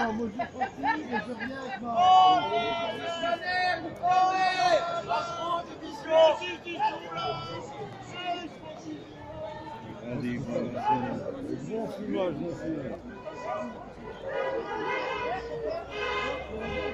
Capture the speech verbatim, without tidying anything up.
Non, moi je suis tranquille, mais je viens avec ma... Allez, bon fumage, mon frère.